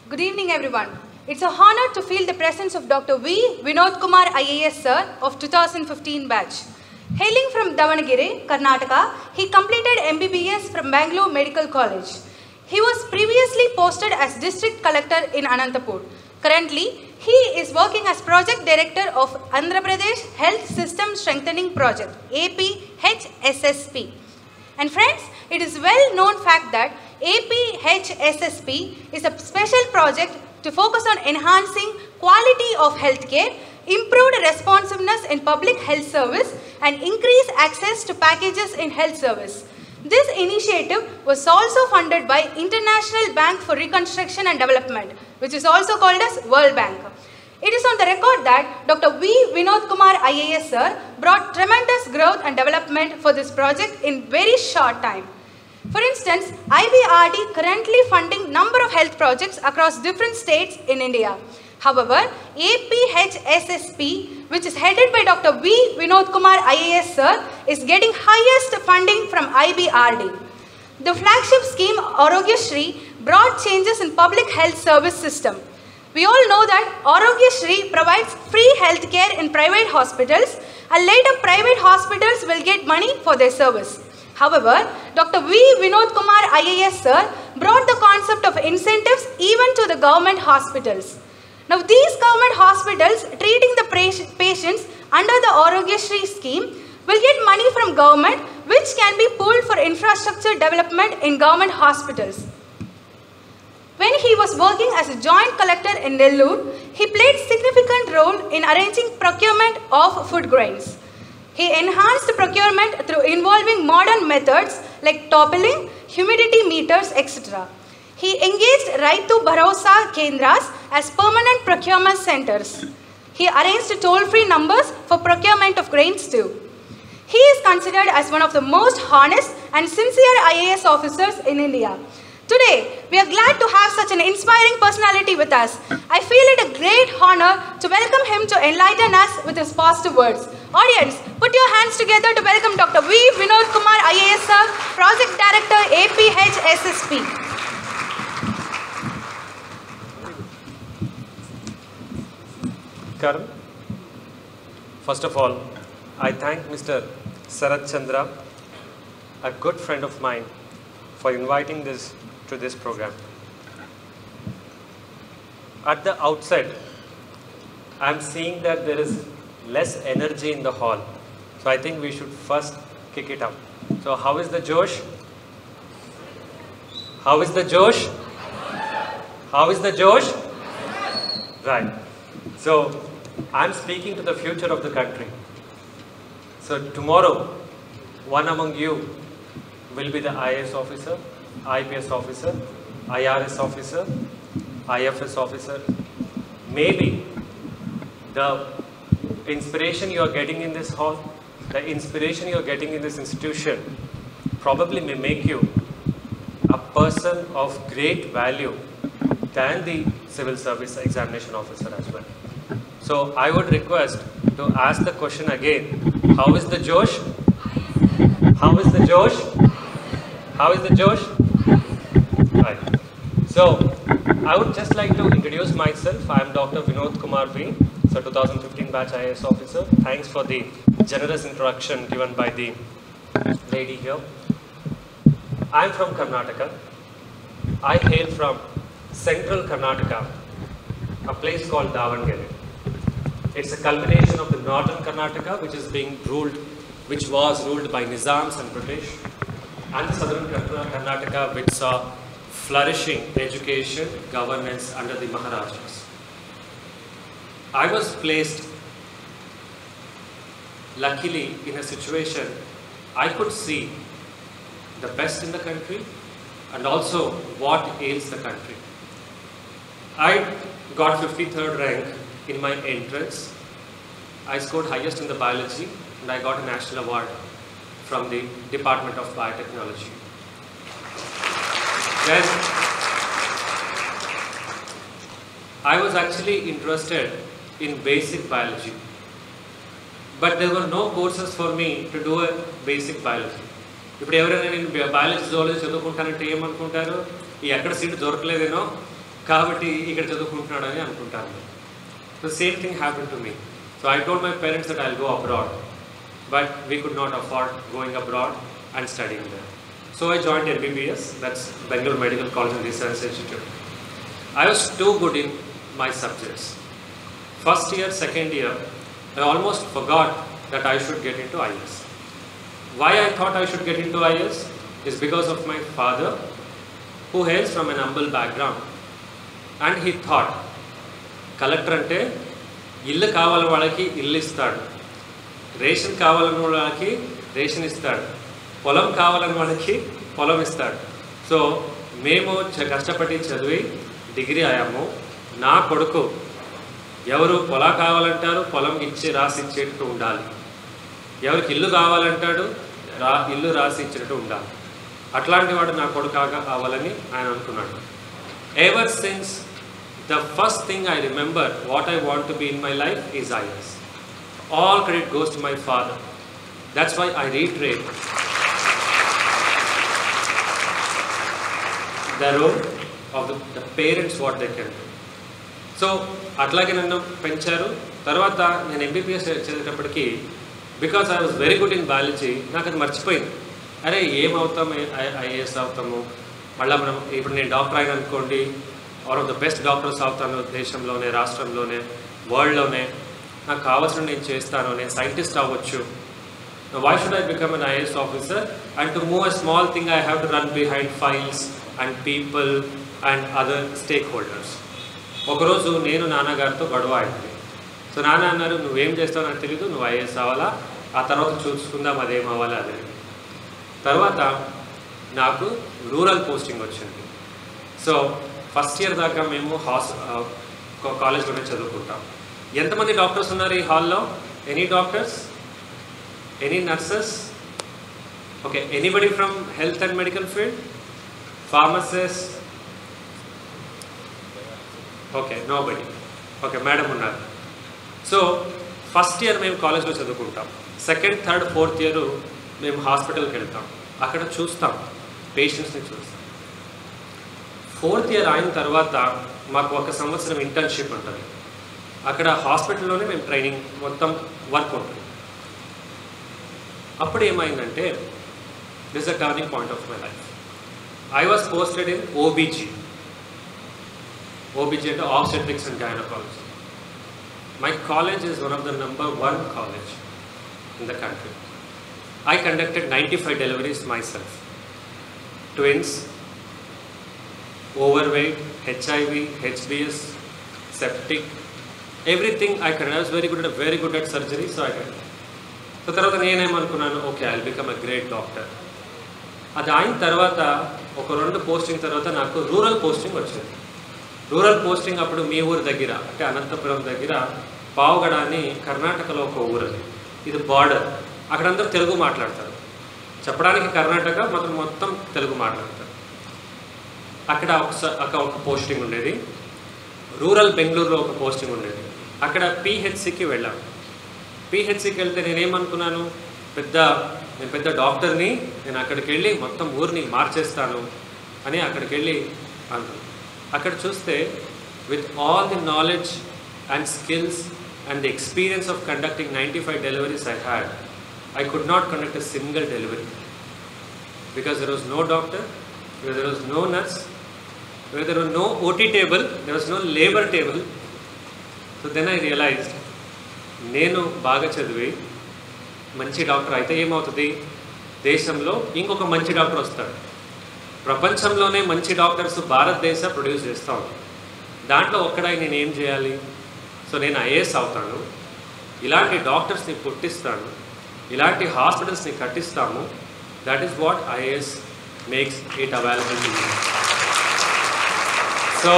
Good evening, everyone. It's a honor to feel the presence of Dr. V. Vinod Kumar IAS Sir of 2015 batch. Hailing from Davanagere, Karnataka, he completed MBBS from Bangalore Medical College. He was previously posted as District Collector in Anantapur. Currently, he is working as Project Director of Andhra Pradesh Health System Strengthening Project, APHSSP. And friends, it is well known fact that APHSSP is a special project to focus on enhancing quality of healthcare, improved responsiveness in public health service, and increase access to packages in health service. This initiative was also funded by International Bank for Reconstruction and Development, which is also called as World Bank. It is on the record that Dr. V. Vinod Kumar IAS Sir brought tremendous growth and development for this project in very short time. For instance, IBRD currently funding number of health projects across different states in India. However, APHSSP, which is headed by Dr. V. Vinod Kumar IAS Sir, is getting highest funding from IBRD. The flagship scheme Arogya Shri brought changes in public health service system. We all know that Arogya Shri provides free health care in private hospitals, and later private hospitals will get money for their service. However, Dr. V. Vinod Kumar IAS Sir brought the concept of incentives even to the government hospitals. Now these government hospitals treating the patients under the Arogya Shri scheme will get money from government, which can be pooled for infrastructure development in government hospitals. When he was working as a joint collector in Nellore, he played significant role in arranging procurement of food grains. He enhanced procurement through involving modern methods like toppling, humidity meters, etc. He engaged Raitu Bharosa Kendras as permanent procurement centers. He arranged toll-free numbers for procurement of grains too. He is considered as one of the most honest and sincere IAS officers in India. Today, we are glad to have such an inspiring personality with us. I feel it a great honor to welcome him to enlighten us with his positive words. Audience, put your hands together to welcome Dr. V. Vinod Kumar IAS Sir, Project Director, APHSSP. Karan, first of all, I thank Mr. Sarath Chandra, a good friend of mine, for inviting to this program. At the outset, I am seeing that there is less energy in the hall. So I think we should first kick it up. So how is the Josh? How is the Josh? How is the Josh? Right. So I'm speaking to the future of the country. So tomorrow, one among you will be the IAS officer, IPS officer, IRS officer, IFS officer. Maybe the inspiration you are getting in this hall, the inspiration you are getting in this institution probably may make you a person of great value than the civil service examination officer as well. So I would request to ask the question again, how is the Josh? How is the Josh? How is the Josh? Right. So I would just like to introduce myself. I am Dr. Vinod Kumar V, so 2015 batch IAS officer. Thanks for the generous introduction given by the lady here. I am from Karnataka. I hail from central Karnataka, a place called Davangere. It's a culmination of the northern Karnataka, which was ruled by Nizams and British, and the southern Karnataka, which saw flourishing education, governance under the Maharajas. I was placed, luckily, in a situation I could see the best in the country and also what ails the country. I got 53rd rank in my entrance. I scored highest in the biology and I got a national award from the Department of Biotechnology. Then I was actually interested in basic biology, but there were no courses for me to do a basic biology. ఇప్పుడు ఎవరైనా నేను biology zoology చదువుకుంటానంటే ఏమనుకుంటారు, ఎక్కడ seat దొరకలేదేనో కాబట్టి ఇక్కడ చదువుకుంటున్నాడని అనుకుంటాను. The same thing happened to me. So I told my parents that I'll go abroad, but we could not afford going abroad and studying there. So I joined MBBS, that's Bangalore Medical College and Research Institute. I was too good in my subjects. First year, second year, I almost forgot that I should get into IAS. Why I thought I should get into IAS is because of my father, who hails from an humble background, and he thought, collector అంటే ఇల్లు కావాలని వాళ్ళకి ఇల్లు ఇస్తాడు, ration కావాలని వాళ్ళకి ration ఇస్తాడు, పొలం కావాలని వాళ్ళకి పొలం ఇస్తాడు. సో మేము కష్టపడి చదివి డిగ్రీ అయ్యాము. నా కొడుకు ఎవరు పొలం కావాలంటారు, పొలం ఇచ్చి రాసి ఇచ్చేటట్టు ఉండాలి, ఎవరికి ఇల్లు కావాలంటాడు, ఇల్లు రాసి ఇచ్చేటట్టు ఉండాలి. అట్లాంటి వాడు నా కొడుకు కావాలని ఆయన అనుకున్నాడు. Ever since the first thing I remember what I want to be in my life is IAS. All credit goes to my father. That's why I reiterate the role of the parents, what they can do. So అట్లాగే నన్ను పెంచారు. తర్వాత నేను MBBS చదివేటప్పటికి because I was very good in biology, నాకు అది మర్చిపోయింది. అరే ఏమవుతాము, IAS అవుతాము, మళ్ళీ మనం ఇప్పుడు నేను డాక్టర్ అయిన అనుకోండి, are of the best doctors అవుతాను దేశంలోనే, రాష్ట్రంలోనే, వరల్డ్లోనే, నాకు కావాల్సిన నేను చేస్తాను, నేను సైంటిస్ట్ అవ్వచ్చు. Why should I become an IAS officer and to move a small thing I have to run behind files and people and other stakeholders. ఒకరోజు నేను నాన్నగారితో గొడవ అయింది. సో నాన్న అన్నారు, నువ్వేం చేస్తావు నాకు తెలీదు, నువ్వు IAS అవ్వాలా, ఆ తర్వాత చూసుకుందాం అదేం అవ్వాలా అదే. తర్వాత నాకు రూరల్ పోస్టింగ్ వచ్చింది. సో ఫస్ట్ ఇయర్ దాకా మేము కాలేజ్లోనే చదువుకుంటాం. ఎంతమంది డాక్టర్స్ ఉన్నారు ఈ హాల్లో? Any doctors, any nurses? Okay, anybody from health and medical field? Pharmacist? Okay, nobody. Okay, madam ఉన్నారు. సో ఫస్ట్ ఇయర్ మేము కాలేజ్లో చదువుకుంటాం. సెకండ్, థర్డ్, ఫోర్త్ ఇయర్ మేము హాస్పిటల్కి వెళ్తాం, అక్కడ చూస్తాం, పేషెంట్స్ని చూస్తాం. ఫోర్త్ ఇయర్ అయిన తర్వాత మాకు 1 సంవత్సరం ఇంటర్న్షిప్ ఉంటుంది. అక్కడ హాస్పిటల్లోనే మేము ట్రైనింగ్ మొత్తం వర్క్ ఉంటుంది. అప్పుడు ఏమైందంటే this a turning point of my life. I was posted in OBG. OBG అంటే obstetrics and gynaecology. My college is one of the number 1 college in the country. I conducted 95 deliveries myself. Twins, overweight, HIV, HBS, septic, everything I conducted. I was very good at surgery, so I did. So తర్వాత నేనేమనుకున్నాను, okay, I will become a great doctor. అది అయిన తర్వాత ఒక 2 posting తర్వాత నాకు rural posting వచ్చింది. Rural posting అప్పుడు మీ ఊరు దగ్గర అంటే అనంతపురం దగ్గర పావగడ అని కర్ణాటకలో ఒక ఊరు. ఇది బార్డర్, అక్కడందరూ తెలుగు మాట్లాడతారు. చెప్పడానికి కర్ణాటక మొత్తం తెలుగు మాట్లాడతారు. అక్కడ ఒక పోస్టింగ్ ఉండేది. రూరల్ బెంగళూరులో ఒక పోస్టింగ్ ఉండేది. అక్కడ PHCకి వెళ్ళాను. PHCకి వెళ్తే నేనేమనుకున్నాను, నేను పెద్ద డాక్టర్ని, నేను అక్కడికి వెళ్ళి మొత్తం ఊరిని మార్చేస్తాను అని అక్కడికి వెళ్ళి అనుకున్నాను. అక్కడ చూస్తే with all the knowledge and skills and the experience of conducting 95 deliveries I had, I could not conduct a single delivery because there was no doctor, there was no nurse, there was no OT table, there was no labor table. So then I realized, నేను బాగా చదివి మంచి doctor అయితే ఏమవుతుంది, దేశంలో ఇంకొక మంచి doctor వస్తాడు. ప్రపంచంలోనే మంచి డాక్టర్స్ భారతదేశ ప్రొడ్యూస్ చేస్తాం. దాంట్లో ఒక్కడై నేను ఏం చేయాలి? సో నేను IAS అవుతాను, ఇలాంటి డాక్టర్స్ని పుట్టిస్తాను, ఇలాంటి హాస్పిటల్స్ని కట్టిస్తాము. That is what IAS makes it available to you. So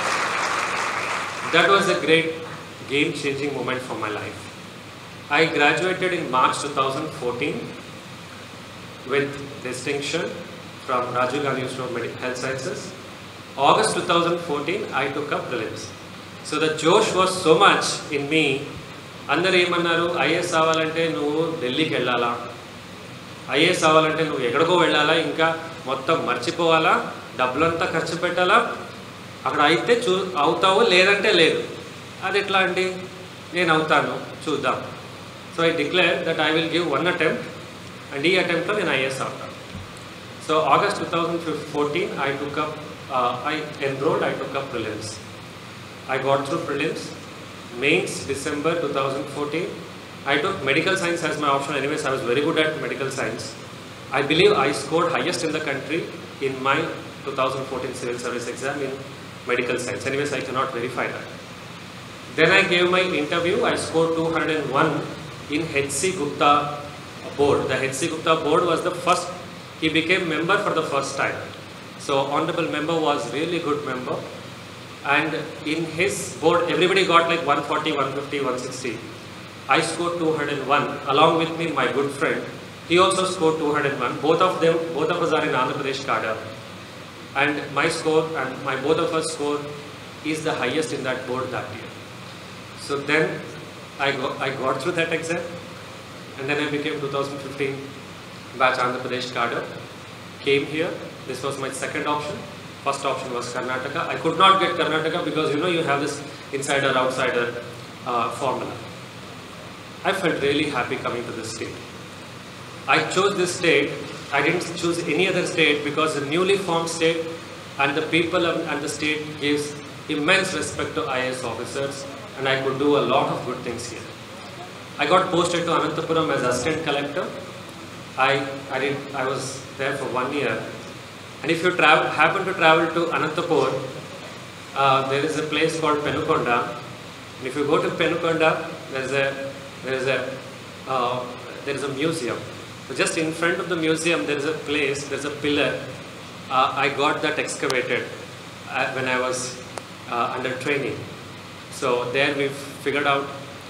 that was a great game-changing moment for my life. I graduated in March 2014 with distinction from Rajiv Gandhi Institute of Health Sciences. August 2014, I took up prelims. So the josh was so much in me. అందరు ఏమన్నారు, IAS అవ్వాలంటే నువ్వు ఢిల్లీకి వెళ్ళాలా, IAS అవ్వాలంటే నువ్వు ఎక్కడికో వెళ్ళాలా, ఇంకా మొత్తం మర్చిపోవాలా, డబ్బులంతా ఖర్చు పెట్టాలా, అక్కడ అయితే అవుతావు, లేదంటే లేదు. అది ఎట్లా అండి, నేను అవుతాను, చూద్దాం. So I declare that I will give 1 attempt, and ఈ అటెంప్ట్లో నేను ఐఏఎస్ అవుతాను. So August 2014 I enrolled, I took up prelims. I got through prelims. Mains December 2014. I took medical science as my option. Anyways, I was very good at medical science. I believe I scored highest in the country in my 2014 civil service exam in medical science. Anyways, I cannot verify that. Then I gave my interview. I scored 201 in H.C. Gupta board. The H.C. Gupta board was the first, he became member for the first time. So honorable member was really good member, and in his board everybody got like 140, 150, 160. I scored 201 along with me, my good friend. He also scored 201. Both of us are in Andhra Pradesh cadre, and my score and both of us score is the highest in that board that year. So then I got through that exam, and then I became 2015 batch Andhra Pradesh cadre. Came here. This was my second option. First option was Karnataka. I could not get Karnataka because you have this insider outsider formula. I felt really happy coming to this state. I chose this state. I didn't choose any other state because the newly formed state and the people and the state gives immense respect to IAS officers, and I could do a lot of good things here. I got posted to Anantapuram as assistant collector. I was there for 1 year. And if you happen to travel to Anantapur, there is a place called Penukonda. And if you go to Penukonda, there is a museum. So just in front of the museum, there is a place, there is a pillar. I got that excavated when I was under training. So there we figured out,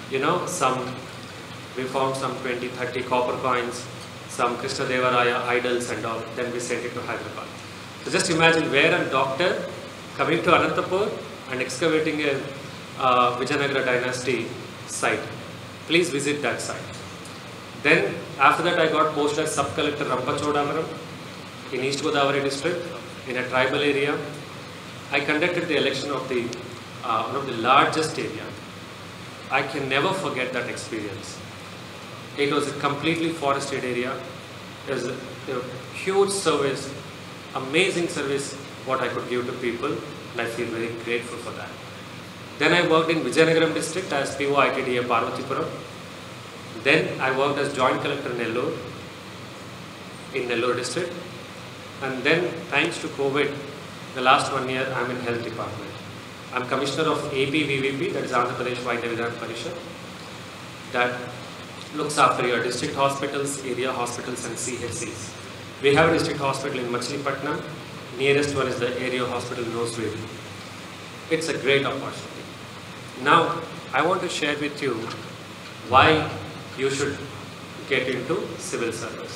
we found some 20, 30 copper coins, some Krishna Devaraya idols and all. Then we sent it to Hyderabad. So just imagine, where a doctor coming to Anantapur and excavating a Vijayanagara dynasty site. Please visit that site. Then after that I got posted as sub-collector Rampachodavaram in East Godavari district in a tribal area. I conducted the election of the one of the largest area. I can never forget that experience. It was a completely forested area. It was a huge service, amazing service what I could give to people, and I feel very grateful for that. Then I worked in Vijayanagaram district as PO ITDA Parvatipuram. Then I worked as joint collector Nellore in Nellore district. And then thanks to COVID, the last 1 year I am in health department. I am commissioner of ABVVP, that is Andhra Pradesh Vaidya Vidhan Parishad, that looks after your district hospitals, area hospitals and CHCs. We have a district hospital in Machilipatnam. Nearest one is the area hospital in Noswedi. It's a great opportunity. Now, I want to share with you why you should get into civil service.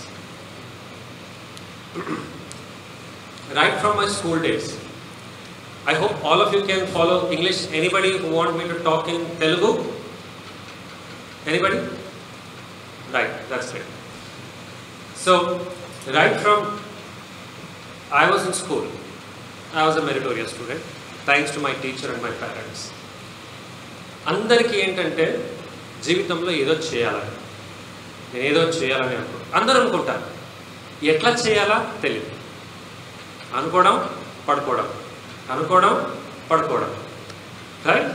Right from my school days, I hope all of you can follow English. Anybody who want me to talk in Telugu? Anybody? Right, that's great. So, right from I was in school, I was a meritorious student, thanks to my teacher and my parents. అందరికీ ఏంటంటే జీవితంలో ఏదో చేయాలని, నేను ఏదో చేయాలని అందరూ అనుకుంటారు. ఎట్లా చేయాలా తెలియదు. అనుకోవడం పడుకోవడం, అనుకోవడం పడుకోవడం. రైట్?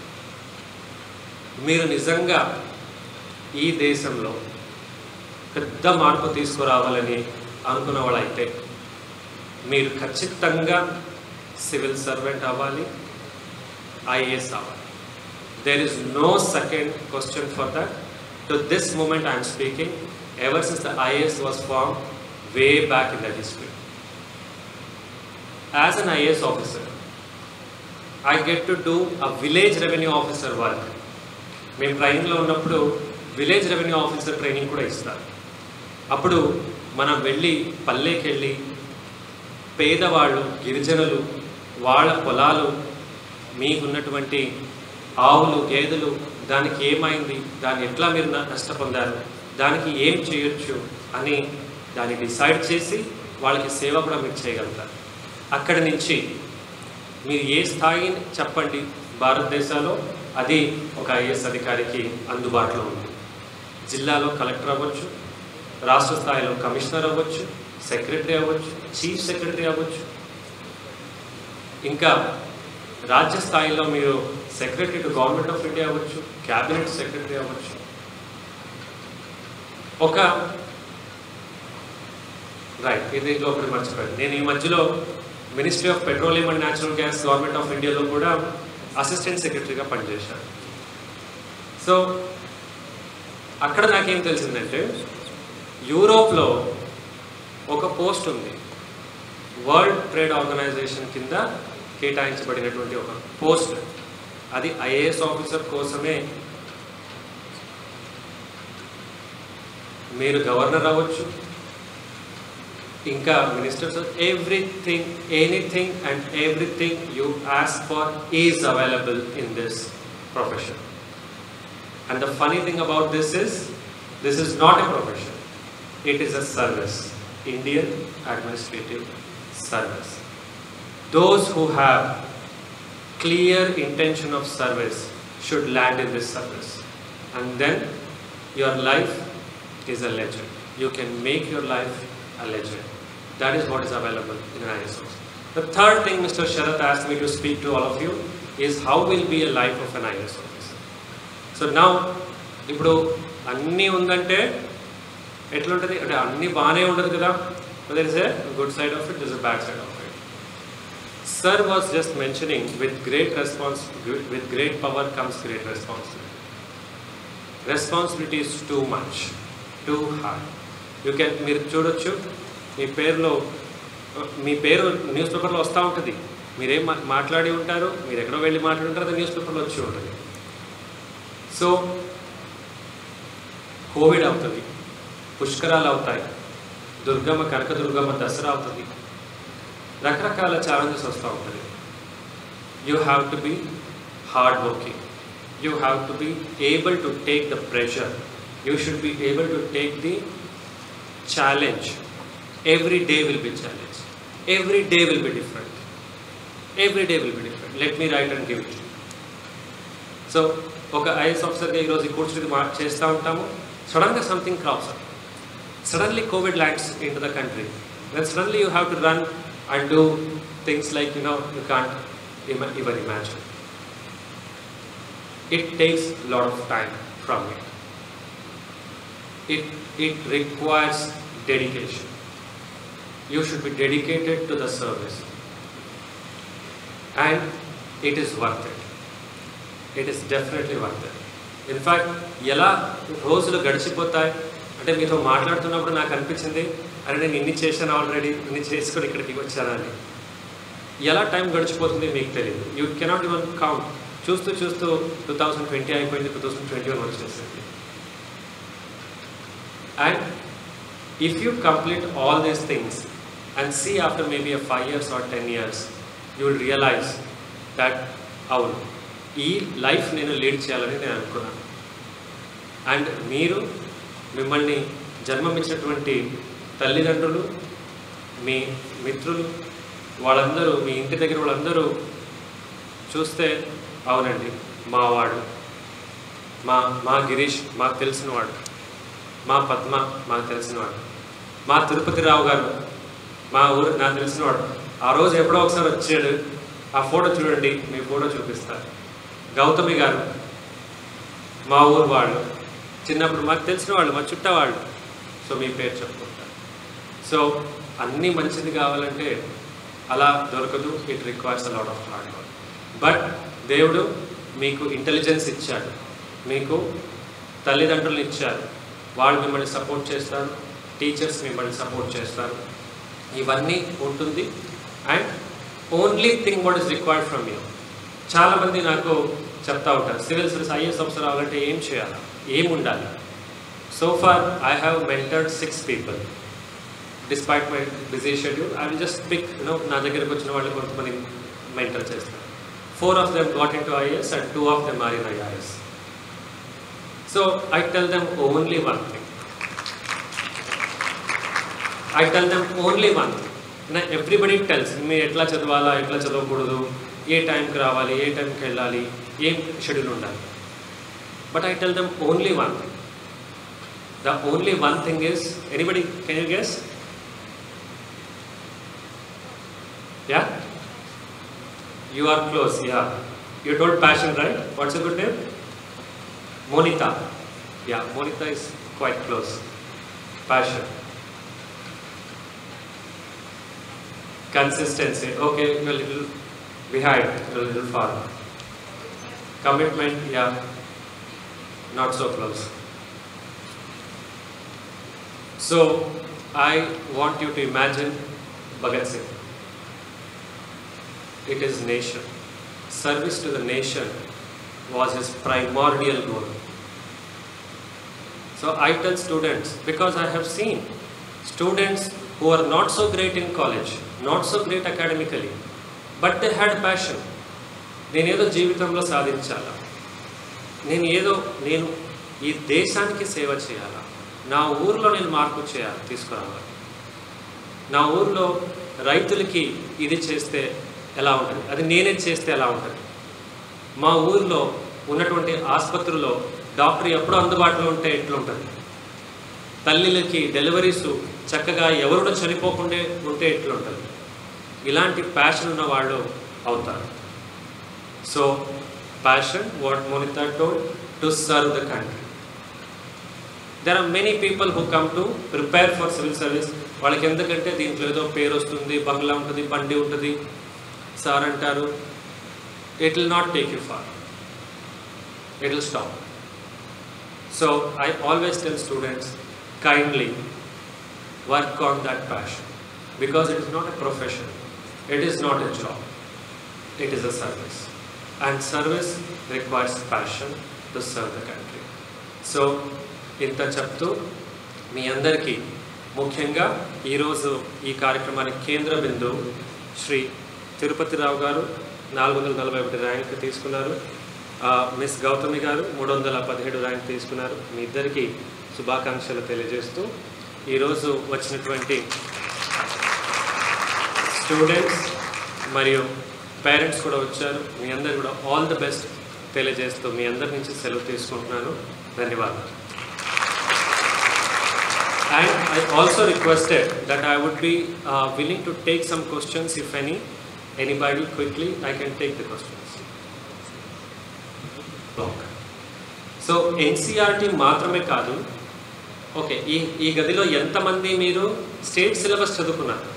మీరు నిజంగా ఈ దేశంలో పెద్ద మార్పు తీసుకురావాలని అనుకున్న వాళ్ళైతే మీరు ఖచ్చితంగా సివిల్ సర్వెంట్ అవ్వాలి, ఐఏఎస్ అవ్వాలి. There is no second question for that. To this moment I am speaking, ever since the IAS was formed, way back in the history. As an IAS officer, I get to do a village revenue officer work. మేము ట్రైనింగ్లో ఉన్నప్పుడు village revenue officer training కూడా ఇస్తారు. అప్పుడు మనం వెళ్ళి పల్లెకి వెళ్ళి పేదవాళ్ళు, గిరిజనులు, వాళ్ళ పొలాలు, మీకున్నటువంటి ఆవులు, గేదెలు, దానికి ఏమైంది, దాన్ని ఎట్లా మీరు నష్టపొందారు, దానికి ఏం చేయొచ్చు అని దాన్ని డిసైడ్ చేసి వాళ్ళకి సేవ కూడా మీరు చేయగలుగుతారు. అక్కడి నుంచి మీరు ఏ స్థాయిని చెప్పండి భారతదేశంలో, అది ఒక ఐఏఎస్ అధికారికి అందుబాటులో ఉంది. జిల్లాలో కలెక్టర్ అవ్వచ్చు, రాష్ట్ర స్థాయిలో కమిషనర్ అవ్వచ్చు, సెక్రటరీ అవ్వచ్చు, చీఫ్ సెక్రటరీ అవ్వచ్చు, ఇంకా రాజ్య స్థాయిలో మీరు secretary to government of India అవ్వచ్చు, క్యాబినెట్ సెక్రటరీ అవ్వచ్చు. ఒక రైట్, ఇది ఒకటి మర్చిపోయాను. నేను ఈ మధ్యలో ministry of petroleum and natural gas government of ఇండియాలో కూడా అసిస్టెంట్ సెక్రటరీగా పనిచేశాను. సో అక్కడ నాకేం తెలిసిందంటే, యూరోప్లో ఒక పోస్ట్ ఉంది, వరల్డ్ ట్రేడ్ ఆర్గనైజేషన్ కింద కేటాయించబడినటువంటి ఒక పోస్ట్. అది ఐఏఎస్ ఆఫీసర్ కోసమే. మీరు గవర్నర్ అవ్వచ్చు, ఇంకా ministers, everything, anything and everything you ask for is available in this profession. And the funny thing about this is not a profession, it is a service, Indian Administrative Service. Those who have clear intention of service should land in this service, and then your life is a legend. You can make your life a legend. That is what is available in an IAS officer. The third thing Mr. Sharath asked me to speak to all of you is how will be a life of an IAS officer. So now, ఇప్పుడు అన్నీ ఉందంటే ఎట్లుంటుంది అంటే అన్నీ బాగానే ఉండదు కదా. there is a good side of it, there is a bad side of it. Sir was just mentioning with great power comes great responsibility. Responsibility is too much, too hard. మీరు చూడొచ్చు, మీ పేరు న్యూస్ పేపర్లో వస్తూ ఉంటుంది, మీరేం మాట్లాడి ఉంటారు, మీరు ఎక్కడో వెళ్ళి మాట్లాడి ఉంటారు, అది న్యూస్ పేపర్లో వచ్చి ఉంటుంది. సో కోవిడ్ అవుతుంది, పుష్కరాలు అవుతాయి, కనకదుర్గమ్మ దసరా అవుతుంది, రకరకాల ఛాలెంజెస్ వస్తూ ఉంటుంది. You have to be hard working, you have to be able to take the pressure, you should be able to take the challenge. Every day will be challenge, every day will be different, every day will be different. Let me write and give it. So ఒక IAS ఆఫీసర్గా ఈరోజు కూర్చుని చేస్తూ ఉంటాము, సడన్గా something crops up. Suddenly COVID lands into the country. Then suddenly you have to run and do things like, you can't even imagine. It takes a lot of time from you. It requires dedication. You should be dedicated to the service. And it is worth it. It is definitely worth it. In fact, ఎలా రోజులు గడిచిపోతాయి అంటే మీతో మాట్లాడుతున్నప్పుడు నాకు అనిపించింది, అరే నేను ఇన్ని చేశాను ఆల్రెడీ, ఇన్ని చేసుకొని ఇక్కడికి వచ్చానని. ఎలా టైం గడిచిపోతుంది మీకు తెలియదు. You cannot even count. చూస్తూ 2020 అయిపోయింది, 2021 వచ్చేసింది. And if you complete all these things and see after maybe 5 years or 10 years, you will realise that అవును, ఈ లైఫ్ నేను లీడ్ చేయాలని నేను అనుకున్నాను. అండ్ మిమ్మల్ని జన్మమిచ్చినటువంటి తల్లిదండ్రులు, మీ మిత్రులు, వాళ్ళందరూ, మీ ఇంటి దగ్గర వాళ్ళందరూ చూస్తే అవునండి మావాడు, మా గిరీష్ మాకు తెలిసినవాడు, మా పద్మ మాకు తెలిసినవాడు, మా తిరుపతి రావు గారు మా ఊరు నాకు తెలిసినవాడు, ఆ రోజు ఎప్పుడో ఒకసారి వచ్చాడు, ఆ ఫోటో చూడండి, మీ ఫోటో చూపిస్తారు. గౌతమి గారు మా ఊరు వాళ్ళు, చిన్నప్పుడు మాకు తెలిసిన వాళ్ళు, మా చుట్టవాళ్ళు, సో మీ పేరు చెప్పుకుంటారు. సో అన్నీ మంచిది కావాలంటే అలా దొరకదు. It requires a lot of hard work. But దేవుడు మీకు ఇంటెలిజెన్స్ ఇచ్చాడు, మీకు తల్లిదండ్రులు ఇచ్చారు, వాళ్ళు మిమ్మల్ని సపోర్ట్ చేస్తారు, టీచర్స్ మిమ్మల్ని సపోర్ట్ చేస్తారు, ఇవన్నీ ఉంటుంది. And only thing what is required from you. చాలామంది నాకు చెప్తా ఉంటారు, సివిల్ సర్వీస్ ఐఏఎస్ ఆఫీసర్ అవ్వాలంటే ఏం చేయాలి, ఏం ఉండాలి. So far I have mentored 6 people. Despite my busy schedule, I will just pick, నా దగ్గరకు వచ్చిన వాళ్ళు కొంతమంది మెంటర్ చేస్తారు. 4 of them got into IAS and 2 of them are in IAS. So I tell them only one thing. Everybody tells me ఎట్లా చదవాలా, ఎట్లా చదవకూడదు, ఏ టైంకి రావాలి, ఏ టైంకి వెళ్ళాలి, ఏం షెడ్యూల్ ఉండాలి. But I tell them only one thing. The only one thing is, anybody, can you guess? Yeah? You are close, yeah. You told passion, right? What's your good name? Monita. Yeah, Monita is quite close. Passion. Consistency. Okay, you're a little behind, you're a little far. Commitment, yeah. Not so close. So, I want you to imagine Bhagat Singh. It is nation. Service to the nation was his primordial goal. So I tell students, because I have seen students who are not so great in college, not so great academically, but they had passion. నేను ఏదో జీవితంలో సాధించాలా, నేను ఈ దేశానికి సేవ చేయాలా, నా ఊర్లో నేను మార్పు చేయాలి, తీసుకురావాలి, నా ఊర్లో రైతులకి ఇది చేస్తే ఎలా ఉంటుంది, అది నేనే చేస్తే ఎలా ఉంటుంది, మా ఊర్లో ఉన్నటువంటి ఆసుపత్రుల్లో డాక్టర్ ఎప్పుడూ అందుబాటులో ఉంటే ఎట్లుంటుంది, తల్లిలకి డెలివరీస్ చక్కగా ఎవరు చనిపోకుండా ఉంటే ఎట్లుంటుంది, ఇలాంటి ప్యాషన్ ఉన్న వాళ్ళు అవుతారు. So passion, what Monitha told, to serve the country. There are many people who come to prepare for civil service. వాళ్ళకి ఎందుకంటే దీంట్లో ఏదో పేరు వస్తుంది, బంగ్లా ఉంటుంది, బండి ఉంటుంది, సార్ అంటారు. It will not take you far. It will stop. So I always tell students, kindly work on that passion, because it is not a profession, it is not a job, it is a service, and service requires passion to serve the country. So ఇంత చెప్తూ మీ అందరికీ ముఖ్యంగా ఈరోజు ఈ కార్యక్రమానికి కేంద్ర బిందువు శ్రీ తిరుపతి రావు గారు 441 ర్యాంక్ తీసుకున్నారు, మిస్ గౌతమి గారు 317 ర్యాంక్ తీసుకున్నారు. మీ ఇద్దరికీ శుభాకాంక్షలు తెలియజేస్తూ ఈరోజు వచ్చినటువంటి స్టూడెంట్స్ మరియు పేరెంట్స్ కూడా వచ్చారు, మీ అందరు కూడా ఆల్ ది బెస్ట్ తెలియజేస్తూ మీ అందరి నుంచి సెలవు తీసుకుంటున్నాను. ధన్యవాదాలు. And I also requested that I would be willing to take some questions, if anybody quickly, I can take the questions. So NCERT మాత్రమే కాదు, ఓకే, ఈ గదిలో ఎంతమంది మీరు స్టేట్ సిలబస్ చదువుకున్నారు?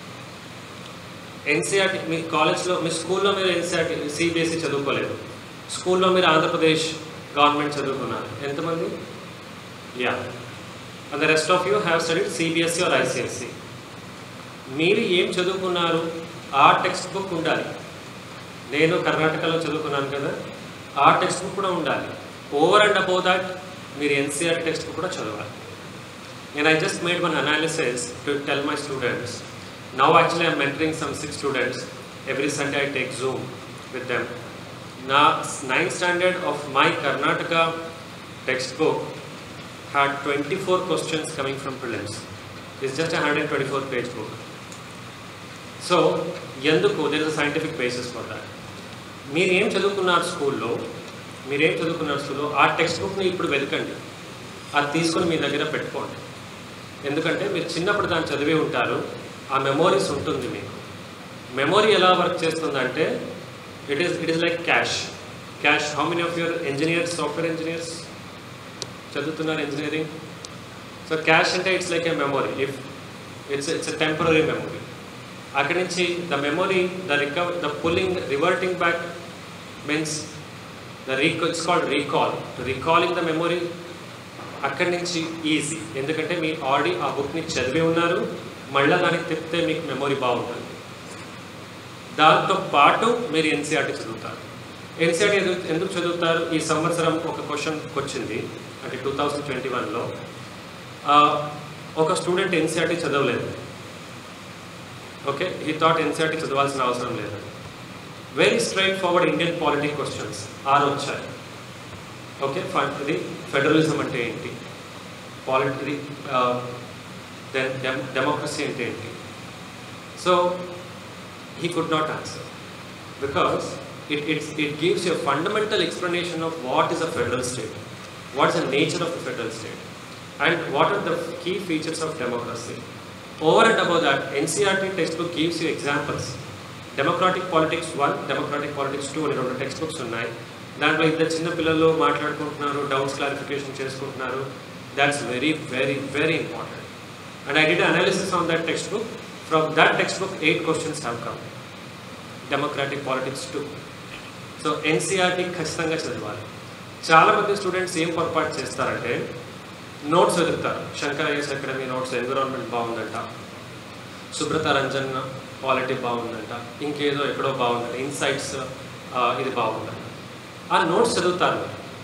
NCERT మీ కాలేజ్లో, మీ స్కూల్లో మీరు NCERT CBSE చదువుకోలేదు, స్కూల్లో మీరు ఆంధ్రప్రదేశ్ గవర్నమెంట్ చదువుకున్నారు. ఎంతమంది? Yeah. And the rest of you have studied CBSE or ICSE. మీరు ఏం చదువుకున్నారు? ఆ టెక్స్ట్ బుక్ ఉండాలి. నేను కర్ణాటకలో చదువుకున్నాను కదా, ఆ టెక్స్ట్ బుక్ కూడా ఉండాలి. ఓవర్ అండ్ అబౌవ్ దట్ మీరు NCERT టెక్స్ట్ బుక్ కూడా చదవాలి. And I just made one analysis to tell my students. Now actually I am mentoring some 6 students. Every Sunday I take Zoom with them. Now 9th standard of my Karnataka textbook had 24 questions coming from prelims. It's just a 124 page book. So, yanduku, there is a scientific basis for that. మీరు ఏం చదువుకున్నారు స్కూల్లో, ఆ text బుక్ని ఇప్పుడు వెతకండి, అది తీసుకొని మీ దగ్గర పెట్టుకోండి. ఎందుకంటే మీరు చిన్నప్పుడు దాన్ని చదివి ఉంటారు, ఆ మెమోరీస్ ఉంటుంది మీకు. మెమోరీ ఎలా వర్క్ చేస్తుందంటే it is like cache. How many of your engineers, software engineers చదువుతున్నారు ఇంజనీరింగ్? సో క్యాష్ అంటే it's like a memory, if it's a temporary memory. అక్కడి నుంచి the memory, the pulling, reverting back means it's called recall. Recalling the memory అక్కడి నుంచి easy, ఎందుకంటే మీరు already ఆ బుక్ని చదివి ఉన్నారు, మళ్ళీ దానికి తిప్పితే మీకు మెమొరీ బాగుంటుంది. దాంతో పాటు మీరు NCERT చదువుతారు. NCERT ఎందుకు చదువుతారు? ఈ సంవత్సరం ఒక క్వశ్చన్ వచ్చింది, అంటే 2021లో ఒక స్టూడెంట్ NCERT చదవలేదు. ఓకే, హీ థాట్ NCERT చదవాల్సిన అవసరం లేదు. Very straight forward Indian polity questions 6 వచ్చాయి. ఓకే, ఇది ఫెడరలిజం అంటే ఏంటి, డెమోక్రసీ అంటే ఏంటి. So he could not answer. because it gives you a fundamental explanation of what is a federal state, what is the nature of the federal state, and what are the key features of democracy. Over and above that, NCERT textbook gives you examples. Democratic Politics 1, Democratic Politics 2 అని 2 text books ఉన్నాయి. దాంట్లో ఇద్దరు చిన్న పిల్లలు మాట్లాడుకుంటున్నారు, doubts clarification చేసుకుంటున్నారు. That's very, very, very important. And I did an analysis on that textbook. From that textbook, 8 questions have come. Democratic Politics 2. So NCERT ఖచ్చితంగా చదవాలి. చాలా మంది స్టూడెంట్స్ ఏం పొరపాటు చేస్తారంటే నోట్స్ చదువుతారు. Shankar IAS academy notes environment బాగుందంట, సుబ్రత రంజన్ పాలిటీ బాగుందంట, ఇంకేదో ఎక్కడో బాగుందంట, ఇన్సైట్స్ ఇది బాగుందంట. ఆ నోట్స్ చదువుతారు.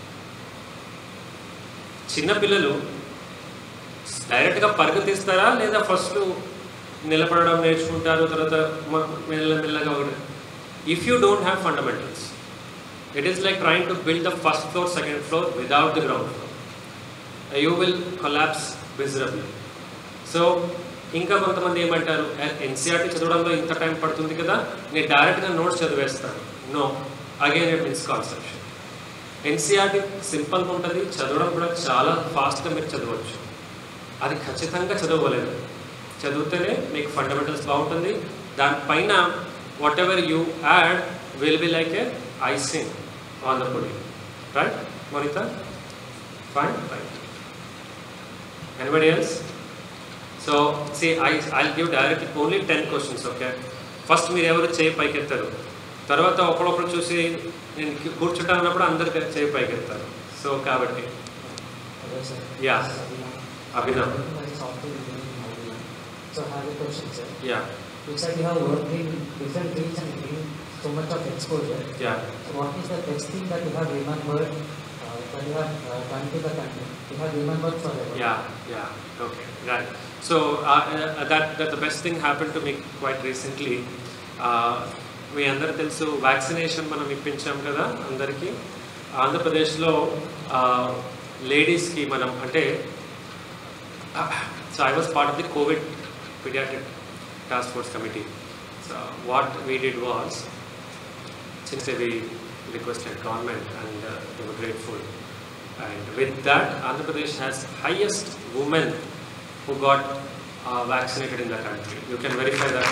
చిన్నపిల్లలు డైరెక్ట్గా పరిగెత్తిస్తారా లేదా ఫస్ట్ నిలబడడం నేర్చుకుంటారు, తర్వాత మెల్లమెల్లగా ఒకటి. If you don't have fundamentals, it is like trying to build the first floor, second floor without the ground floor. You will collapse miserably. So ఇంకా కొంతమంది ఏమంటారు, ఎన్సీఆర్టీ చదవడంలో ఇంత టైం పడుతుంది కదా, నేను డైరెక్ట్గా నోట్స్ చదివేస్తాను. No, again it misconception. NCERT సింపుల్గా ఉంటుంది, చదవడం కూడా చాలా ఫాస్ట్గా మీరు చదవచ్చు. అది ఖచ్చితంగా చదవలేదు. చదివితేనే మీకు ఫండమెంటల్స్ బాగుంటుంది. దానిపైన whatever you add will be like a icing on the pudding. Right Monitha? Fine, right. Anybody else? So see I'll give direct only 10 questions, okay? First మీరు ఎవరు చేయి పైకెత్తారు, తర్వాత ఒకరొకరు చూసి నేను కూర్చుంటా అన్నప్పుడు అందరికి చేయి పైకెత్తారు. సో కాబట్టి yeah, Abhinav. So I have a question, sir. Yeah. You said you have worked in different fields and gained so much of exposure. Yeah. So what is the best thing that you have remembered that you have done to the country? You have remembered forever. Yeah. Okay. Right. So that the best thing happened to me quite recently. మీ అందరూ తెలుసు vaccination మనం ఇప్పించాం కదా అందరికీ. ఆంధ్రప్రదేశ్లో లేడీస్కి మనం అంటే so I was part of the COVID pediatric task force committee. So what we did was, since we requested government and they were grateful, and with that Andhra Pradesh has highest women who got vaccinated in the country. You can verify that.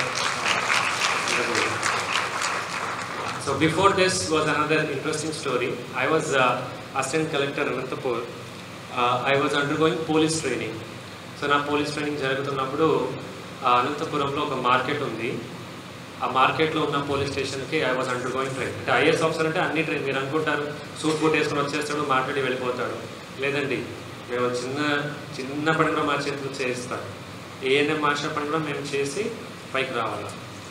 So before this was another interesting story. I was assistant collector in Anantapur. I was undergoing police training. So నా police training జరుగుతున్నప్పుడు అనంతపురంలో ఒక market ఉంది. ఆ మార్కెట్లో ఉన్న police స్టేషన్కి I was undergoing train. అంటే ఐఏఎస్ ఆఫీసర్ అంటే అన్ని ట్రైన్. మీరు అనుకుంటారు సూట్ బూట్ వేసుకొని వచ్చేస్తాడు, మాట్లాడి వెళ్ళిపోతాడు. లేదండి, మేము చిన్న పని కూడా మా చేతులు చేయిస్తాం. ఏఎన్ఎం మార్షల్ పని కూడా మేము చేసి పైకి రావాలి.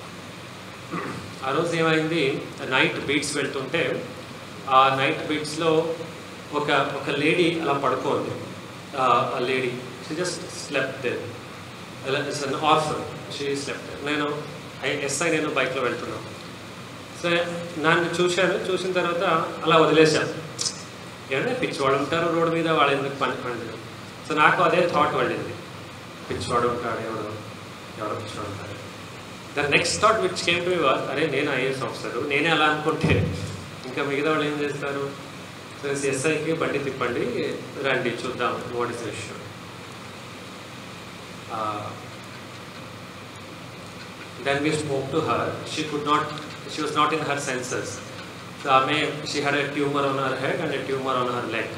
ఆ రోజు ఏమైంది, నైట్ బీట్స్ వెళ్తుంటే ఆ నైట్ బీట్స్లో ఒక లేడీ అలా పడుకోండి. ఆ lady she just slept there. It's an orphan. She slept there. నేను బైక్లో వెళ్తున్నాను. సో నన్ను చూసిన తర్వాత అలా వదిలేశాను. ఏమంటే పిచ్చివాడు ఉంటారు రోడ్డు మీద, వాళ్ళు ఎందుకు పని. సో నాకు అదే థాట్ వెళ్ళింది, పిచ్చివాడు ఉంటాడు, ఎవరో పిచ్చివాడు ఉంటాడు. The next thought which came to me was, అరే నేను ఐఏఎస్ ఆఫీసర్, నేనే అలా అనుకుంటే ఇంకా మిగతా వాళ్ళు ఏం చేస్తారు. సో ఎస్ఐకి బండి తిప్పండి, రండి చూద్దాం what is the issue. Then we spoke to her. She was not in her senses. So she had a tumor on her head and a tumor on her leg.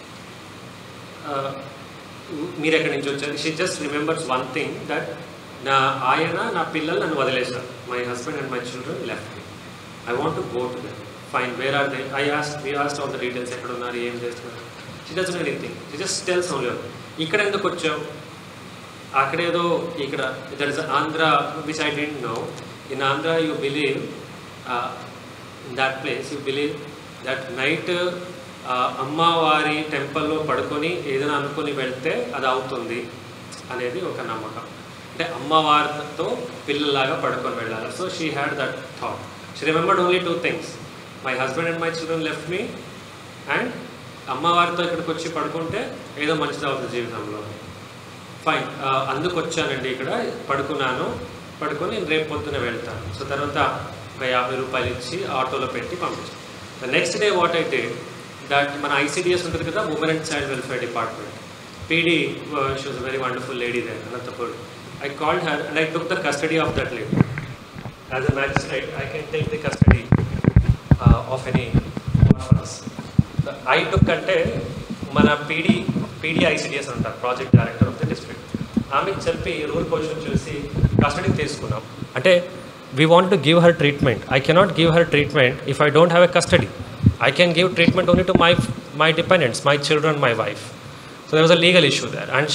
మీరు ఎక్కడి నుంచి వచ్చారు? She just remembers one thing, that నా పిల్లలు నన్ను వదిలేశారు. My husband and my children left me. I want to go to them. Fine, where are they? We asked all the details. ఎక్కడ ఉన్నారు, ఏం చేస్తున్నారు. She doesn't know anything. She just tells only, ఇక్కడ ఎందుకు వచ్చావు, అక్కడేదో, ఇక్కడ that is Andhra which I didn't know. In Andhra you believe, in that place you believe that night అమ్మవారి టెంపుల్లో పడుకొని ఏదైనా అనుకుని వెళ్తే అది అవుతుంది అనేది ఒక నమ్మకం. అంటే అమ్మవారితో పిల్లలాగా పడుకొని వెళ్ళాలి. So she had that thought. She remembered only 2 things. My husband and my children left me, and అమ్మవారితో ఇక్కడికి వచ్చి పడుకుంటే ఏదో మంచిది అవుతుంది జీవితంలో. ఫైన్, అందుకు వచ్చానండి, ఇక్కడ పడుకున్నాను, పడుకొని నేను రేపు పొద్దున వెళ్తాను. సో తర్వాత రూపాయలు ఇచ్చి ఆటోలో పెట్టి పంపించాం. The next day what I did that మన ఐసిడిఎస్ ఉంటుంది కదా, women and child welfare department, PD, she was a very wonderful lady there, Anantapur. I called her and I took the custody of that lady. As a magistrate, I can take the custody of any orphans. I took అంటే మన PD ICDS అంటారు, project director of the district. ఆమెకు చెప్పి rule position చూసి కస్టడీకి తీసుకున్నాం. అంటే we want to give her treatment. I cannot give her treatment if I don't have a custody. I can give treatment only to my dependents, my children, my wife. So there was a legal issue there, and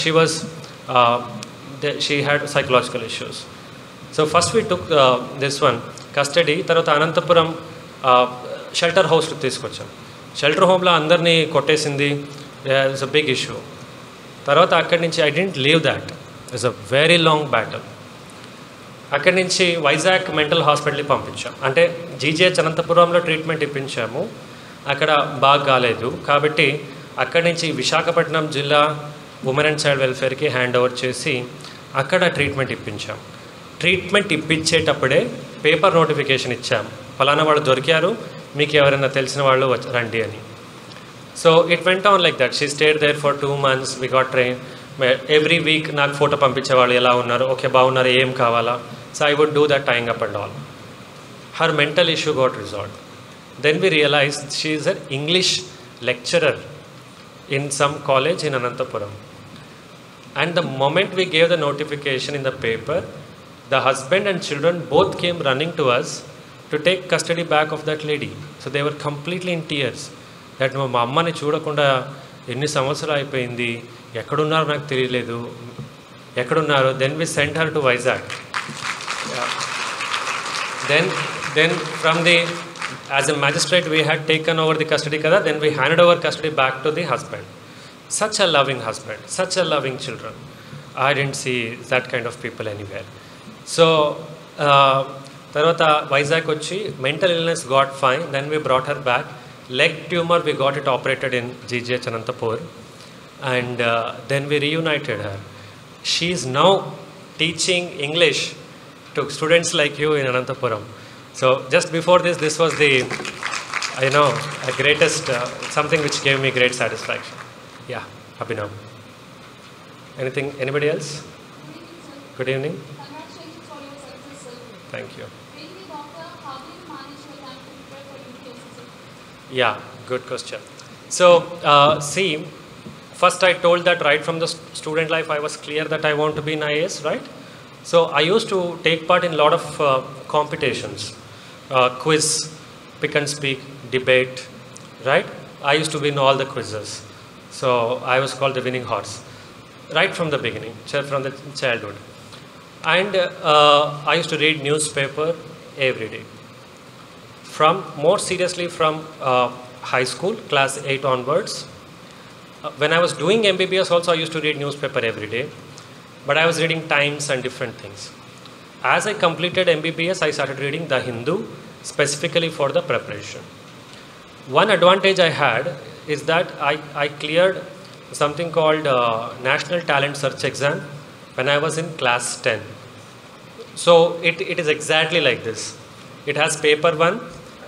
she had psychological issues. So first we took this one custody. తర్వాత Anantapuram shelter హౌస్కి తీసుకొచ్చాం. Shelter హోమ్లో అందరినీ కొట్టేసింది. It's a big issue. తర్వాత అక్కడి నుంచి I didn't leave that. It's a very long battle. అక్కడి నుంచి వైజాగ్ మెంటల్ హాస్పిటల్కి పంపించాం. అంటే జీజీహెచ్ అనంతపురంలో ట్రీట్మెంట్ ఇప్పించాము, అక్కడ బాగా కాలేదు కాబట్టి అక్కడి నుంచి విశాఖపట్నం జిల్లా ఉమెన్ అండ్ చైల్డ్ వెల్ఫేర్కి హ్యాండ్ ఓవర్ చేసి అక్కడ ట్రీట్మెంట్ ఇప్పించాం. ట్రీట్మెంట్ ఇప్పించేటప్పుడే పేపర్ నోటిఫికేషన్ ఇచ్చాం, ఫలానా వాళ్ళు దొరికారు, మీకు ఎవరైనా తెలిసిన వాళ్ళు రండి అని. So it went on like that. She stayed there for 2 months. We got train. Every week నాకు ఫోటో పంపించేవాళ్ళు, ఎలా ఉన్నారు, ఓకే బాగున్నారు, ఏం కావాలా. So I would do that tying up and all. Her mental issue got resolved. Then we realise she is an English lecturer in some college in Anantapuram. And the moment we gave the notification in the paper, the husband and children both came running to us to take custody back of that lady. So they were completely in tears. That మా అమ్మని చూడకుండా ఎన్ని సంవత్సరాలు అయిపోయింది, ఎక్కడున్నారో నాకు తెలియలేదు, ఎక్కడున్నారో. Then we sent her to Vizag. Then from the, as a magistrate we had taken over the custody kada, then we handed over custody back to the husband. Such a loving husband, such a loving children. I didn't see that kind of people anywhere. So tarvata Vizag vachi mental illness got fine. Then we brought her back. Leg tumor we got it operated in GGH Anantapur, and then we reunited her. She is now teaching English to students like you in Anantapuram. So just before this was the, a greatest, something which gave me great satisfaction. Yeah, Abhinav. Anybody else? Good evening. Congratulations for your success, sir. Thank you. Being the doctor, how do you manage your time to prepare for your cases? Yeah, good question. So, see, first I told that right from the student life I was clear that I want to be an IAS, right? So I used to take part in a lot of competitions. Quiz, pick and speak, debate, right? I used to win all the quizzes. So I was called the winning horse, right from the beginning, from the childhood. And I used to read newspaper every day. More seriously from high school, class 8 onwards. When I was doing MBBS also I used to read newspaper every day, but I was reading Times and different things. As I completed MBBS, I started reading The Hindu, specifically for the preparation. One advantage I had is that I cleared something called National Talent Search Exam when I was in class 10. So it is exactly like this. It has paper 1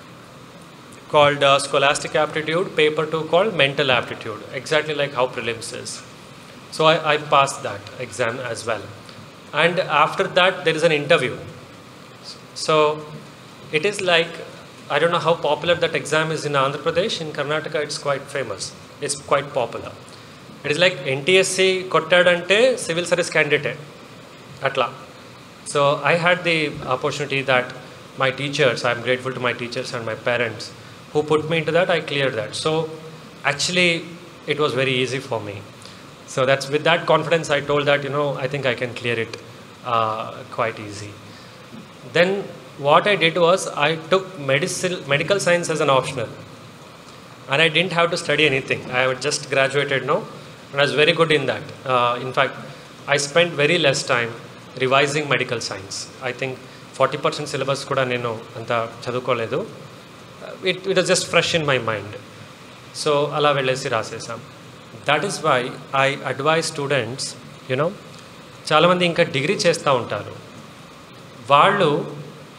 called Scholastic Aptitude, paper 2 called Mental Aptitude, exactly like how prelims is. So I passed that exam as well. And after that there is an interview. So it is like, I don't know how popular that exam is in Andhra Pradesh. In Karnataka it's quite famous. It's quite popular. It is like NTSC kottadante civil service candidate atla. So I had the opportunity that my teachers, I am grateful to my teachers and my parents who put me into that. I cleared that. So actually it was very easy for me. So that's with that confidence I told that, I think I can clear it quite easy. Then what I did was I took medical science as an optional, and I didn't have to study anything. I had just graduated now, and I was very good in that. In fact, I spent very less time revising medical science. I think 40% syllabus kuda nenu anta chadukoledu. It was just fresh in my mind. So ala vellesi rasesam. That is why I advise students, చాలా మంది ఇంకా degree చేస్తూ ఉంటారు. వాళ్ళు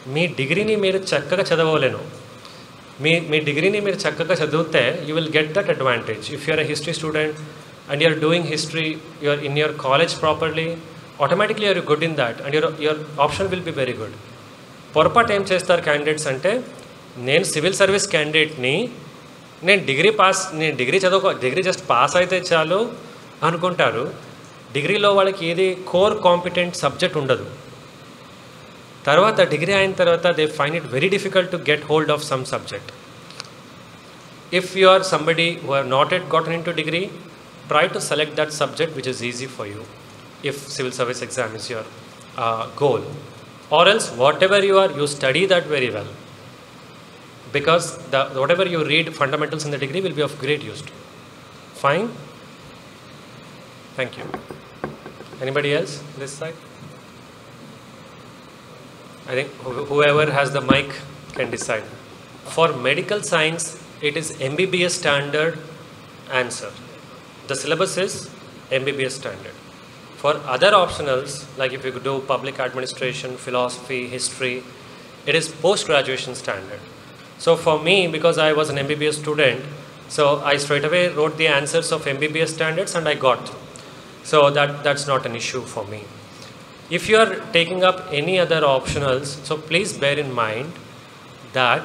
మీ డిగ్రీని మీరు చక్కగా చదవలేను. మీ డిగ్రీని మీరు చక్కగా చదివితే you will get that advantage. If you're a history student and you're doing history, you're in your college properly, automatically you're good in that and your option will be very good. పొరపాటు ఏం చేస్తారు candidates అంటే, నేను civil service క్యాండిడేట్ని, నేను degree just pass అయితే చాలు అనుకుంటారు. డిగ్రీలో వాళ్ళకి ఏది కోర్ కాంపిటెంట్ సబ్జెక్ట్ ఉండదు. తర్వాత డిగ్రీ అయిన తర్వాత they find it very difficult to get hold of some subject. If you are somebody who have not yet gotten into degree, try to select that subject which is easy for you if civil service exam is your goal. Or else whatever you are, you study that very well, because whatever you read fundamentals in the degree will be of great use to you. Fine? Thank you. Anybody else this side? I think whoever has the mic can decide. For medical science, it is MBBS standard answer. The syllabus is MBBS standard. For other optionals, like if you do public administration, philosophy, history, it is post-graduation standard. So for me, because I was an MBBS student, so I straight away wrote the answers of MBBS standards and I got through. So that's not an issue for me. If you are taking up any other optionals, so please bear in mind that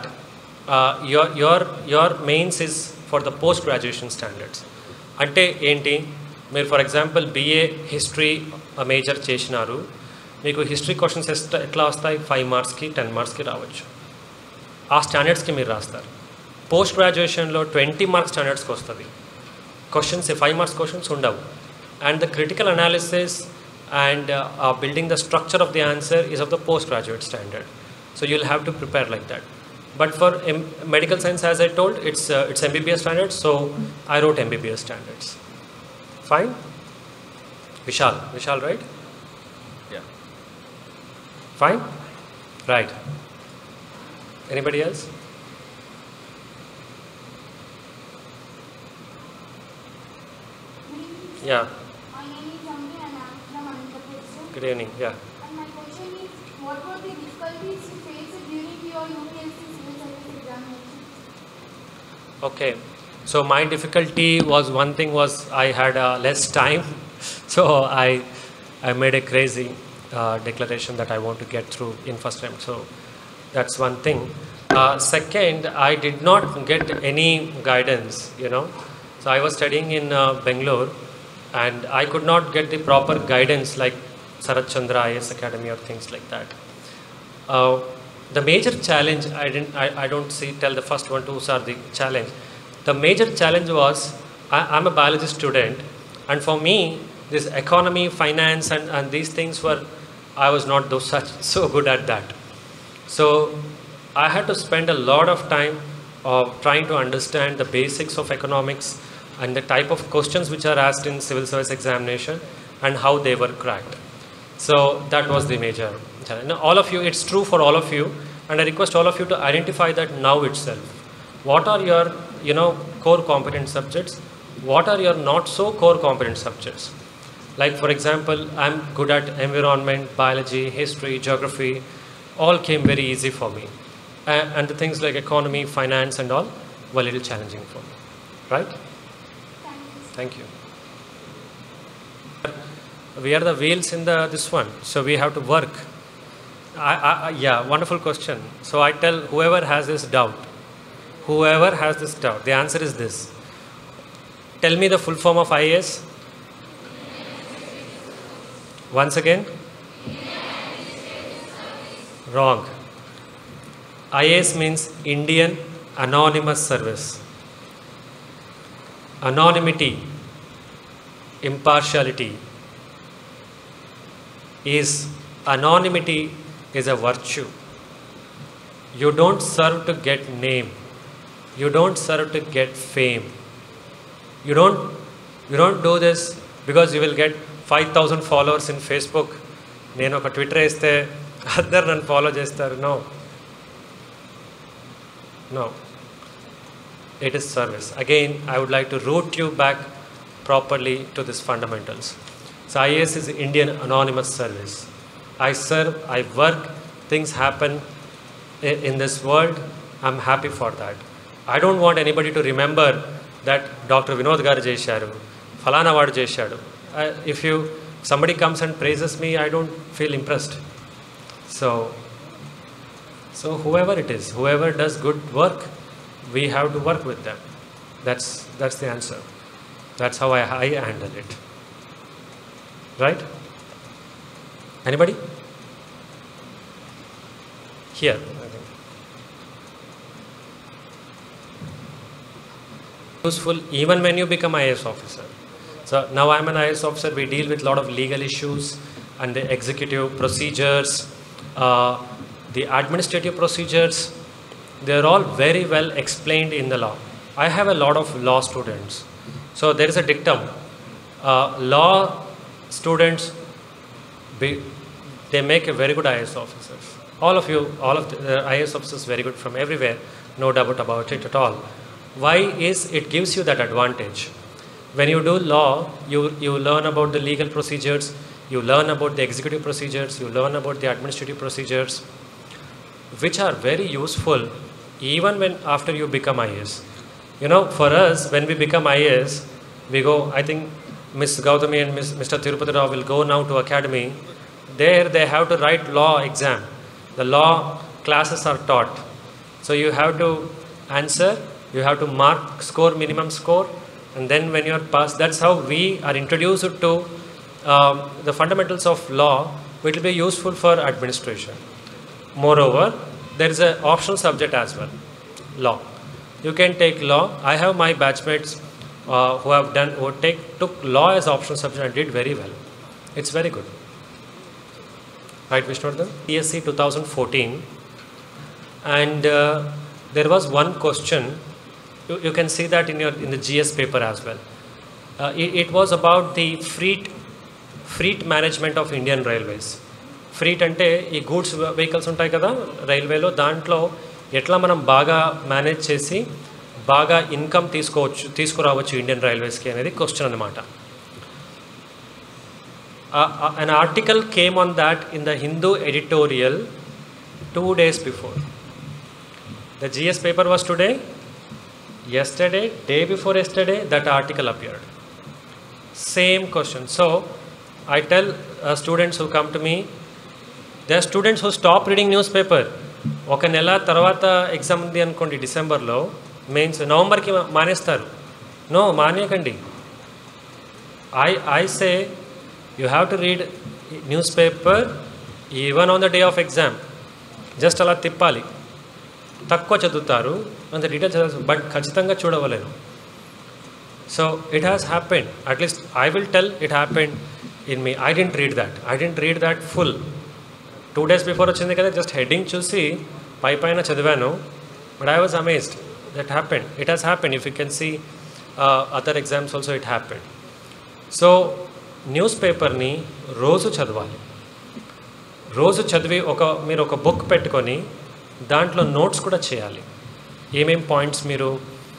your mains is for the post-graduation standards. అంటే ఏంటి, మీరు for example BA history major చేసినారు, మీకు history questions ఎట్లా వస్తాయి, 5 మార్క్స్కి 10 మార్క్స్కి రావచ్చు. ఆ స్టాండర్డ్స్కి మీరు రాస్తారు. పోస్ట్ గ్రాడ్యుయేషన్లో 20 మార్క్స్ స్టాండర్డ్స్కి వస్తుంది. క్వశ్చన్స్ 5 మార్క్స్ క్వశ్చన్స్ ఉండవు. And the critical analysis and building the structure of the answer is of the postgraduate standard. So you'll have to prepare like that. But for medical science, as I told, it's MBBS standards, so I wrote MBBS standards. Fine? Vishal, right? Yeah. Fine? Right. Anybody else? Yeah. Good evening. Yeah. And my question is, what were the difficulties you faced during your UPSC civil service examination? Okay. So my difficulty was, one thing was I had less time, so I made a crazy declaration that I want to get through in first time. So that's one thing. Second, I did not get any guidance. So I was studying in Bangalore, and I could not get the proper guidance like Sarat Chandra IAS Academy or things like that. The major challenge, I don't tell the first one, two are the challenge. The major challenge was, I'm a biology student, and for me, this economy, finance, and these things were, I was not so good at that. So I had to spend a lot of time trying to understand the basics of economics and the type of questions which are asked in civil service examination and how they were cracked. So that was the major challenge. Now, all of you, it's true for all of you, and I request all of you to identify that now itself. What are your, core competent subjects? What are your not so core competent subjects? Like for example, I'm good at environment, biology, history, geography, all came very easy for me. And the things like economy, finance and all were a little challenging for me, right? Thank you. We are the wheels in this one, so we have to work. Yeah, wonderful question. So I tell whoever has this doubt, the answer is this. Tell me the full form of IAS. Once again. Wrong. IAS means Indian Anonymous Service. Anonymity, impartiality. Anonymity is a virtue. You don't serve to get name. You don't serve to get fame. You don't do this because you will get 5,000 followers in Facebook. నేను ఒక Twitter వేస్తే అందరు నన్ను follow చేస్తారు. No. It is service. Again, I would like to root you back properly to these fundamentals. So IAS is Indian Anonymous Service. I serve, I work, things happen, in this world, I'm happy for that. I don't want anybody to remember that Dr. Vinod garu chesharu, falana vaadu chesharu. If somebody comes and praises me, I don't feel impressed. So whoever it is, whoever does good work, we have to work with them. That's the answer. That's how I handle it. Right? Anybody? Here, I think. Useful even when you become IAS officer. So now I'm an IAS officer, we deal with a lot of legal issues and the executive procedures, the administrative procedures. They're all very well explained in the law. I have a lot of law students. So there is a dictum. Law students, they make a very good IAS officers. All of the IAS officers very good from everywhere, no doubt about it at all. Why is it gives you that advantage? When you do law, you learn about the legal procedures, you learn about the executive procedures, you learn about the administrative procedures, which are very useful even when after you become IAS. You know, for us, when we become IAS, we go, I think Ms. Gautami and Mr. Tirupati Rao will go now to academy. There they have to write law exam. The law classes are taught. So you have to answer, you have to mark score, minimum score, and then when you are passed, that's how we are introduced to the fundamentals of law, which will be useful for administration. Moreover, there is an optional subject as well, law. You can take law. I have my batchmates who took law as optional subject and did very well. It's very good. Right, Vishnuvardhan? PSC 2014, and there was one question. You can see that in the GS paper as well. It was about the freight management of Indian Railways. Freight ante ee goods vehicles untai kada railway lo dantlo etla manam baga manage chesi baga income తీసుకురావచ్చు Indian Railways ki anedi question anamata. An article came on that in the Hindu editorial 2 days before. The GS paper was today. Yesterday, day before yesterday, that article appeared. Same question. So I tell students who come to me, there are students who stop reading newspaper. ఒక నెల తర్వాత exam ఉంది అనుకోండి డిసెంబర్లో, mains నవంబర్కి మానేస్తారు. No, మానేయకండి. I say you have to read newspaper even on the day of exam. Just అలా తిప్పాలి. తక్కువ చదువుతారు, అంత డీటెయిల్స్ చదవాలి, బట్ ఖచ్చితంగా చూడవలేరు. So it has happened. At least I will tell it happened in me. I didn't read that full. 2 days before వచ్చింది కదా, జస్ట్ హెడ్డింగ్ చూసి పైన చదివాను. But I was amazed that happened. It has happened. If you can see other exams also it happened. So news పేపర్ని రోజు చదవాలి. రోజు చదివి మీరు ఒక బుక్ పెట్టుకొని దాంట్లో నోట్స్ కూడా చేయాలి. ఏమేం పాయింట్స్ మీరు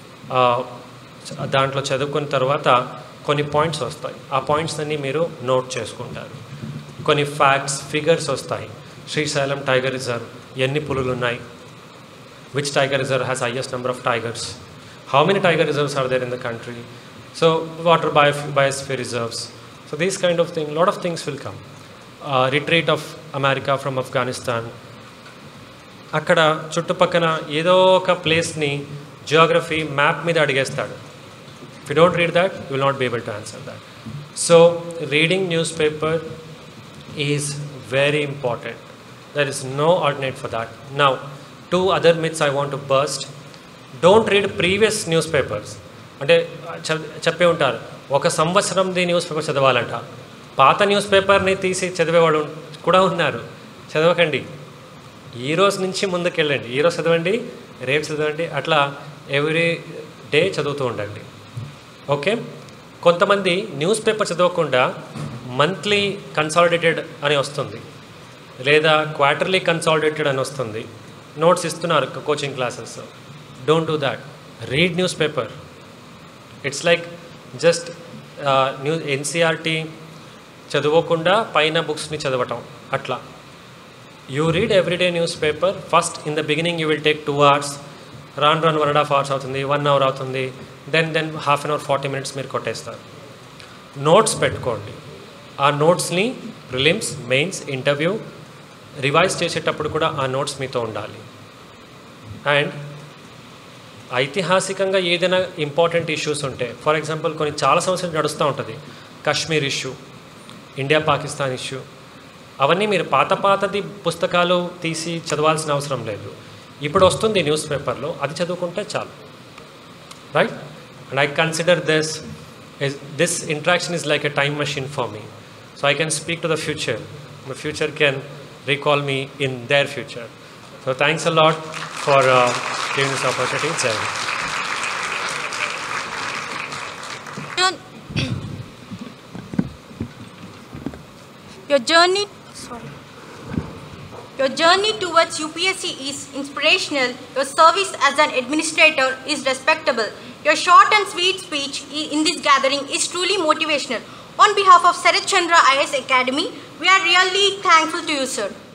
దాంట్లో చదువుకున్న తర్వాత కొన్ని పాయింట్స్ వస్తాయి. ఆ పాయింట్స్ అన్నీ మీరు నోట్ చేసుకుంటారు. కొన్ని ఫ్యాక్ట్స్, ఫిగర్స్ వస్తాయి. శ్రీశైలం టైగర్ రిజర్వ్ ఎన్ని పులులు ఉన్నాయి, which tiger reserve has highest number of tigers, how many tiger reserves are there in the country, so water biosphere reserves. So these kind of thing, lot of things will come. Retreat of America from Afghanistan. అక్కడ చుట్టుపక్కల ఏదో ఒక ప్లేస్ని geography map మీద అడిగేస్తాడు. If you don't read that, you will not be able to answer that. So reading news paper is very important. There is no alternate for that. Now 2 other myths I want to burst. Don't read previous newspapers. అంటే చెప్పే ఉంటారు, ఒక సంవత్సరంది news paper చదవాలంట. పాత news పేపర్ని తీసి చదివేవాడు కూడా ఉన్నారు. చదవకండి. ఈ రోజు నుంచి ముందుకెళ్ళండి. ఈరోజు చదవండి, రేపు చదవండి, అట్లా ఎవ్రీ డే చదువుతూ ఉండండి. ఓకే. కొంతమంది న్యూస్ పేపర్ చదవకుండా మంత్లీ కన్సాలిడేటెడ్ అని వస్తుంది, లేదా క్వార్టర్లీ కన్సాలిడేటెడ్ అని వస్తుంది, నోట్స్ ఇస్తున్నారు coaching classes. Don't do that. Read news paper. It's like just NCERT చదవకుండా పైన బుక్స్ని చదవటం అట్లా. You read everyday newspaper. First, in the beginning, you will take 2 hours. Run 1.5 hours అవుతుంది, 1 hour అవుతుంది. Then half an hour, 40 minutes మీరు కొట్టేస్తారు. Notes పెట్టుకోండి. ఆ నోట్స్ని ప్రిలిమ్స్, మెయిన్స్, ఇంటర్వ్యూ రివైజ్ చేసేటప్పుడు కూడా ఆ నోట్స్ మీతో ఉండాలి. అండ్ ఐతిహాసికంగా ఏదైనా ఇంపార్టెంట్ ఇష్యూస్ ఉంటే, ఫర్ ఎగ్జాంపుల్ కొన్ని చాలా సంవత్సరాలు నడుస్తూ ఉంటుంది, Kashmir issue, India Pakistan issue, అవన్నీ మీరు పాతది పుస్తకాలు తీసి చదవాల్సిన అవసరం లేదు. ఇప్పుడు వస్తుంది న్యూస్ పేపర్లో, అది చదువుకుంటే చాలు. Right? And I consider this interaction is like a time machine for me. So I can speak to the future. The future can recall me in their future. So thanks a lot for giving this opportunity. Jai. Your journey towards UPSC is inspirational. Your service as an administrator is respectable. Your short and sweet speech in this gathering is truly motivational. On behalf of Sarat Chandra IAS Academy, we are really thankful to you, sir.